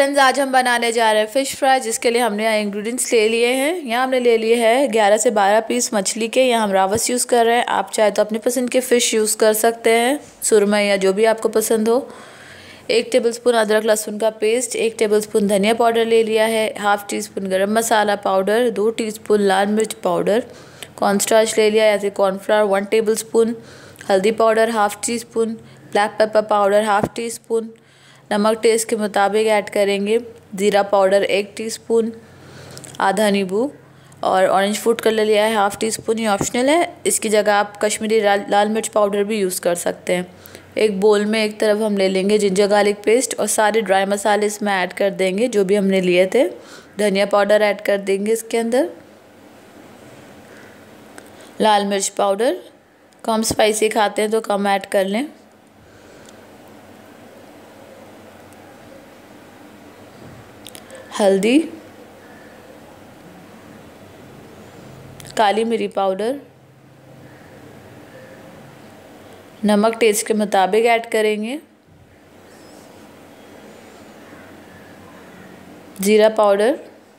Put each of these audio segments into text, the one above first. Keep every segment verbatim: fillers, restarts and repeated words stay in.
Friends, आज हम बनाने जा रहे हैं फ़िश फ्राई, जिसके लिए हमने यहाँ इंग्रेडिएंट्स ले लिए हैं। यहाँ हमने ले लिए है ग्यारह से बारह पीस मछली के। यहाँ हम रावस यूज़ कर रहे हैं। आप चाहे तो अपनी पसंद के फ़िश यूज़ कर सकते हैं, सुरमई या जो भी आपको पसंद हो। एक टेबलस्पून अदरक लहसुन का पेस्ट, एक टेबलस्पून धनिया पाउडर ले लिया है, हाफ़ टी स्पून गर्म मसाला पाउडर, दो टीस्पून लाल मिर्च पाउडर, कॉर्नस्टार्च ले लिया या फिर कॉर्नफ्लावर वन टेबल स्पून, हल्दी powder half teaspoon, black pepper powder half teaspoon, नमक टेस्ट के मुताबिक ऐड करेंगे, ज़ीरा पाउडर एक टीस्पून, आधा नींबू और ऑरेंज फूड कलर लिया है हाफ़ टी स्पून। ये ऑप्शनल है, इसकी जगह आप कश्मीरी लाल मिर्च पाउडर भी यूज़ कर सकते हैं। एक बोल में एक तरफ हम ले लेंगे जिंजर गार्लिक पेस्ट और सारे ड्राई मसाले इसमें ऐड कर देंगे जो भी हमने लिए थे। धनिया पाउडर ऐड कर देंगे इसके अंदर, लाल मिर्च पाउडर, कम स्पाइसी खाते हैं तो कम ऐड कर लें, हल्दी, काली मिर्च पाउडर, नमक टेस्ट के मुताबिक ऐड करेंगे, ज़ीरा पाउडर,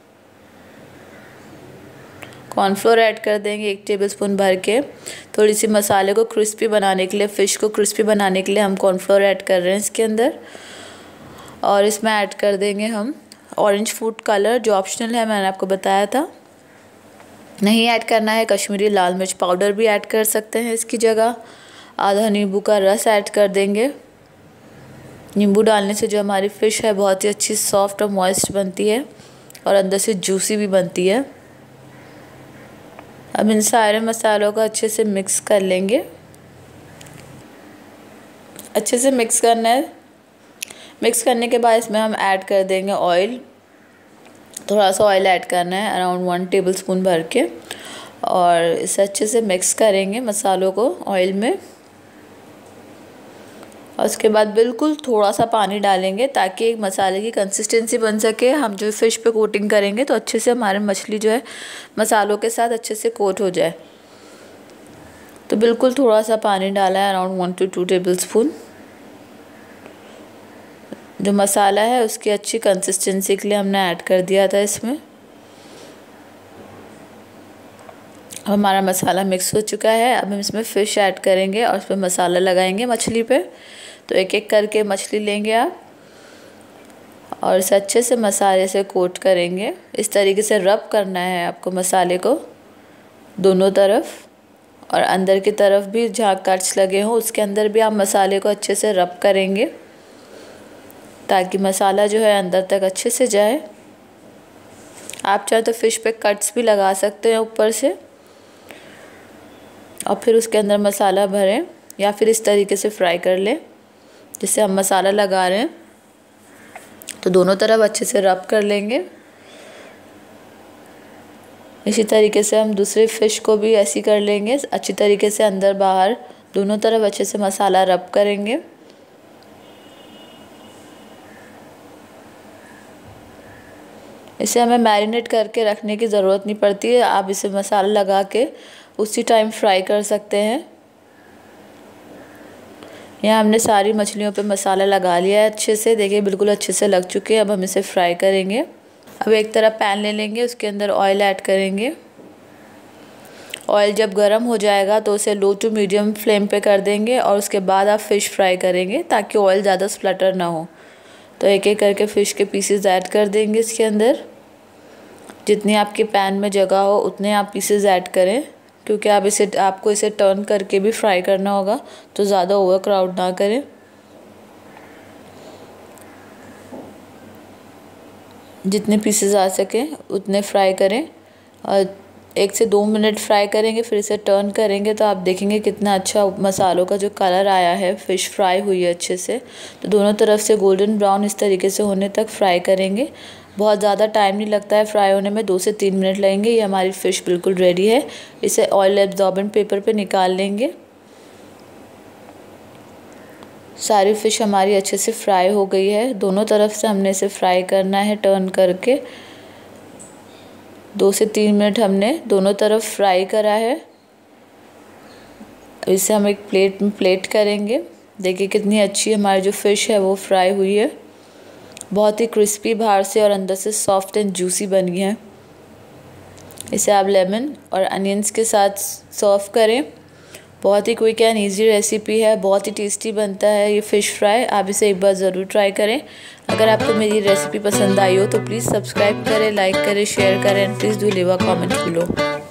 कॉर्नफ्लोर ऐड कर देंगे एक टेबलस्पून भर के। थोड़ी सी मसाले को क्रिस्पी बनाने के लिए, फ़िश को क्रिस्पी बनाने के लिए हम कॉर्नफ्लोर ऐड कर रहे हैं इसके अंदर। और इसमें ऐड कर देंगे हम ऑरेंज फूड कलर, जो ऑप्शनल है, मैंने आपको बताया था। नहीं ऐड करना है कश्मीरी लाल मिर्च पाउडर भी ऐड कर सकते हैं इसकी जगह। आधा नींबू का रस ऐड कर देंगे। नींबू डालने से जो हमारी फ़िश है बहुत ही अच्छी सॉफ्ट और मॉइस्ट बनती है और अंदर से जूसी भी बनती है। अब इन सारे मसालों को अच्छे से मिक्स कर लेंगे। अच्छे से मिक्स करना है। मिक्स करने के बाद इसमें हम ऐड कर देंगे ऑयल। थोड़ा सा ऑयल ऐड करना है, अराउंड वन टेबलस्पून भर के, और इसे अच्छे से मिक्स करेंगे मसालों को ऑयल में। और उसके बाद बिल्कुल थोड़ा सा पानी डालेंगे ताकि एक मसाले की कंसिस्टेंसी बन सके। हम जो फ़िश पे कोटिंग करेंगे तो अच्छे से हमारे मछली जो है मसालों के साथ अच्छे से कोट हो जाए। तो बिल्कुल थोड़ा सा पानी डाला है, around one two two tablespoon. जो मसाला है उसकी अच्छी कंसिस्टेंसी के लिए हमने ऐड कर दिया था इसमें। हमारा मसाला मिक्स हो चुका है। अब हम इसमें फ़िश ऐड करेंगे और उस पर मसाला लगाएंगे मछली पे। तो एक एक करके मछली लेंगे आप और इसे अच्छे से मसाले से कोट करेंगे। इस तरीके से रब करना है आपको मसाले को दोनों तरफ, और अंदर की तरफ भी जहाँ कट्स लगे हों उसके अंदर भी आप मसाले को अच्छे से रब करेंगे ताकि मसाला जो है अंदर तक अच्छे से जाए। आप चाहे तो फ़िश पे कट्स भी लगा सकते हैं ऊपर से और फिर उसके अंदर मसाला भरें, या फिर इस तरीके से फ्राई कर लें जिससे हम मसाला लगा रहे हैं। तो दोनों तरफ अच्छे से रब कर लेंगे। इसी तरीके से हम दूसरे फ़िश को भी ऐसी कर लेंगे, अच्छी तरीके से अंदर बाहर दोनों तरफ अच्छे से मसाला रब करेंगे। इसे हमें मैरिनेट करके रखने की ज़रूरत नहीं पड़ती है, आप इसे मसाला लगा के उसी टाइम फ्राई कर सकते हैं। यहाँ हमने सारी मछलियों पे मसाला लगा लिया है अच्छे से, देखिए बिल्कुल अच्छे से लग चुके हैं। अब हम इसे फ्राई करेंगे। अब एक तरफ पैन ले लेंगे, उसके अंदर ऑयल ऐड करेंगे। ऑयल जब गर्म हो जाएगा तो उसे लो टू मीडियम फ्लेम पे कर देंगे और उसके बाद आप फ़िश फ्राई करेंगे ताकि ऑयल ज़्यादा स्प्लटर ना हो। तो एक एक करके फ़िश के पीसेस ऐड कर देंगे इसके अंदर। जितनी आपके पैन में जगह हो उतने आप पीसेस ऐड करें, क्योंकि आप इसे आपको इसे टर्न करके भी फ्राई करना होगा, तो ज़्यादा ओवर क्राउड ना करें। जितने पीसेस आ सकें उतने फ्राई करें और एक से दो मिनट फ्राई करेंगे, फिर इसे टर्न करेंगे तो आप देखेंगे कितना अच्छा मसालों का जो कलर आया है, फ़िश फ्राई हुई है अच्छे से। तो दोनों तरफ से गोल्डन ब्राउन इस तरीके से होने तक फ्राई करेंगे। बहुत ज़्यादा टाइम नहीं लगता है फ्राई होने में, दो से तीन मिनट लगेंगे। ये हमारी फ़िश बिल्कुल रेडी है। इसे ऑयल एब्जॉर्बेंट पेपर पे निकाल लेंगे। सारी फ़िश हमारी अच्छे से फ्राई हो गई है। दोनों तरफ से हमने इसे फ्राई करना है टर्न करके। दो से तीन मिनट हमने दोनों तरफ फ्राई करा है। इसे हम एक प्लेट में प्लेट करेंगे। देखिए कितनी अच्छी हमारी जो फ़िश है वो फ्राई हुई है। बहुत ही क्रिस्पी बाहर से और अंदर से सॉफ्ट एंड जूसी बनी है। इसे आप लेमन और अनियंस के साथ सर्व करें। बहुत ही क्विक एंड इजी रेसिपी है, बहुत ही टेस्टी बनता है ये फ़िश फ्राई। आप इसे एक बार ज़रूर ट्राई करें। अगर आपको मेरी रेसिपी पसंद आई हो तो प्लीज़ सब्सक्राइब करें, लाइक करें, शेयर करें and please do leave a comment below.